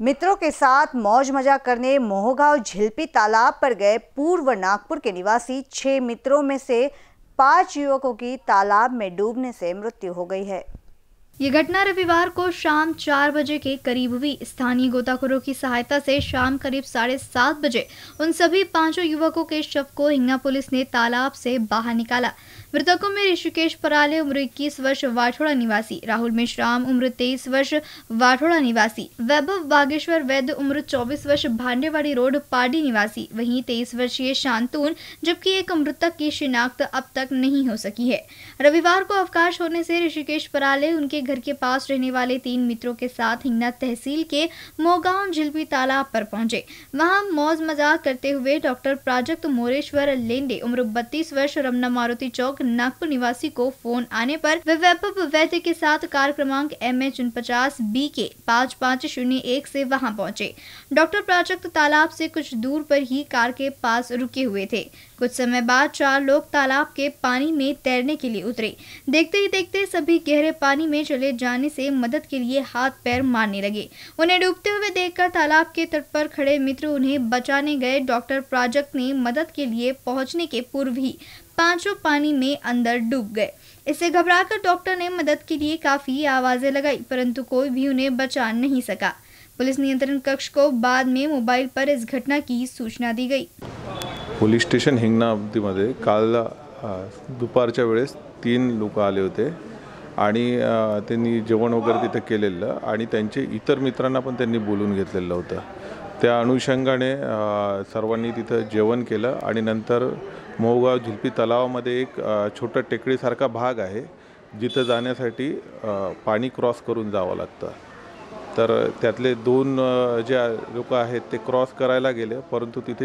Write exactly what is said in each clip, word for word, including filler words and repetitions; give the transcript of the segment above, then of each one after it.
मित्रों के साथ मौज मजा करने मोहगांव झिलपी तालाब पर गए पूर्व नागपुर के निवासी छह मित्रों में से पांच युवकों की तालाब में डूबने से मृत्यु हो गई है। ये घटना रविवार को शाम चार बजे के करीब हुई। स्थानीय गोताखोरों की सहायता से शाम करीब साढ़े सात बजे उन सभी पांचों युवकों के शव को हिंगना पुलिस ने तालाब से बाहर निकाला। मृतकों में ऋषिकेश पराले उम्र इक्कीस वर्ष वाठोड़ा निवासी, राहुल मेश्राम उम्र तेईस वर्ष वाठोड़ा निवासी, वैभव बागेश्वर वैद्य उम्र चौबीस वर्ष भांडेवाड़ी रोड पाडी निवासी, वहीं तेईस वर्षीय शांतून, जबकि एक मृतक की शिनाख्त अब तक नहीं हो सकी है। रविवार को अवकाश होने से ऋषिकेश पराले उनके घर के पास रहने वाले तीन मित्रों के साथ हिंगना तहसील के मोहगांव झिलपी तालाब पर पहुंचे। वहां मौज मजाक करते हुए डॉक्टर प्राजक्त मोरेश्वर लेंडे उम्र बत्तीस वर्ष रमना मारुति चौक नागपुर निवासी को फोन आने पर वे वैभव वैद्य के साथ कार क्रमांक एम एच उनपचास बी के पाँच पाँच शून्य एक से वहां पहुंचे। डॉक्टर प्राजक्त तालाब से कुछ दूर पर ही कार के पास रुके हुए थे। कुछ समय बाद चार लोग तालाब के पानी में तैरने के लिए उतरे। देखते ही देखते सभी गहरे पानी में चले जाने से मदद के लिए हाथ पैर मारने लगे। उन्हें डूबते हुए देखकर तालाब के तट पर खड़े मित्र उन्हें बचाने गए। डॉक्टर प्राजक्त ने मदद के लिए पहुंचने के पूर्व ही पांचों पानी में अंदर डूब गए। इससे घबराकर डॉक्टर ने मदद के लिए काफी आवाजें लगाई, परंतु कोई भी उन्हें बचा नहीं सका। पुलिस नियंत्रण कक्ष को बाद में मोबाईल पर इस घटना की सूचना दी गई। पोलीस स्टेशन हिंगणामध्ये काल दुपारच्या वेळेस तीन लोक आले होते आणि त्यांनी जेवण वगैरे तिथे केलेलं आणि त्यांचे इतर मित्रांना पण त्यांनी बोलून घेतलेलं होतं। त्या अनुषंगाने सर्वांनी तिथे जेवण केलं आणि नंतर मोहगाव झिलपी तलावामध्ये एक छोटा टेकडीसारखा भाग आहे जिथे जाण्यासाठी पाणी क्रॉस करून जावं लागतं। तर त्यातले दोन जे लोक आहेत ते क्रॉस करायला गेले, परंतु तिथे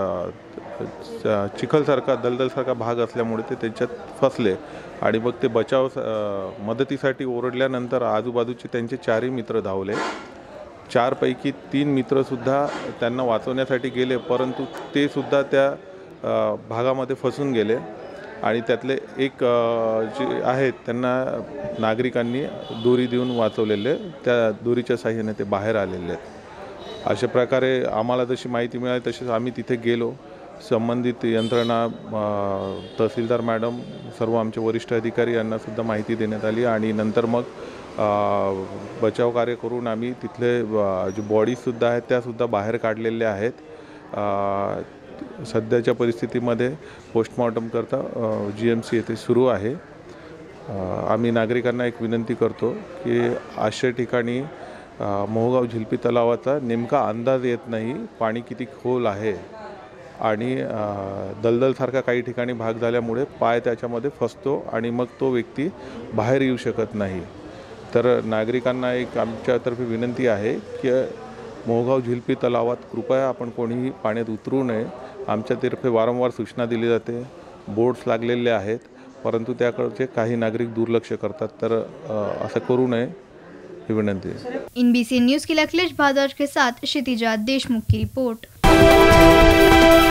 चिखलसारखा दलदलसारखा भाग असल्यामुळे ते त्याच्यात फसले आणि मग ते बचाव मदतीसाठी ओरडल्यानंतर आजूबाजूचे त्यांचे चारही मित्र धावले। चारपैकी तीन मित्रसुद्धा त्यांना वाचवण्यासाठी गेले, परंतु ते सुद्धा त्या भागामध्ये फसून गेले आणि त्यातले एक जे आहेत त्यांना नागरिकांनी दोरी देऊन वाचवलेले, त्या दोरीच्या साहाय्याने ते बाहेर आलेले आहेत। अशा प्रकारे आम्हाला जशी माहिती मिळाली तशीच आम्ही तिथे गेलो। संबंधित यंत्रणा, तहसीलदार मॅडम, सर्व आमचे वरिष्ठ अधिकारी यांना सुद्धा माहिती देण्यात आली आणि नंतर मग बचाव कार्य करून आम्ही तिथले जे बॉडीजसुद्धा आहेत त्यासुद्धा बाहेर काढलेल्या आहेत। सध्याच्या परिस्थितीमध्ये पोस्टमॉर्टम करता जी एम सी येथे सुरू आहे। आम्ही नागरिकांना एक विनंती करतो की अशा ठिकाणी मोहगाव झिलपी तलावाचा नेमका अंदाज येत नाही, पाणी किती खोल आहे आणि दलदलसारखा काही ठिकाणी भाग झाल्यामुळे पाय त्याच्यामध्ये फसतो आणि मग तो व्यक्ती बाहेर येऊ शकत नाही। तर नागरिकांना एक आमच्यातर्फे विनंती आहे की मोहगाव झिलपी तलावात कृपया आपण कोणीही पाण्यात उतरू नये। आमच्यातर्फे वारंवार सूचना दिली जाते, बोर्ड्स लागलेले आहेत, परंतु त्याकडचे काही नागरिक दुर्लक्ष करतात, तर असं करू नये ही विनंती आहे। एनबीसी न्यूज़ के लिए अखिलेश भारद्वाज के साथ क्षितिजा देशमुख की रिपोर्ट।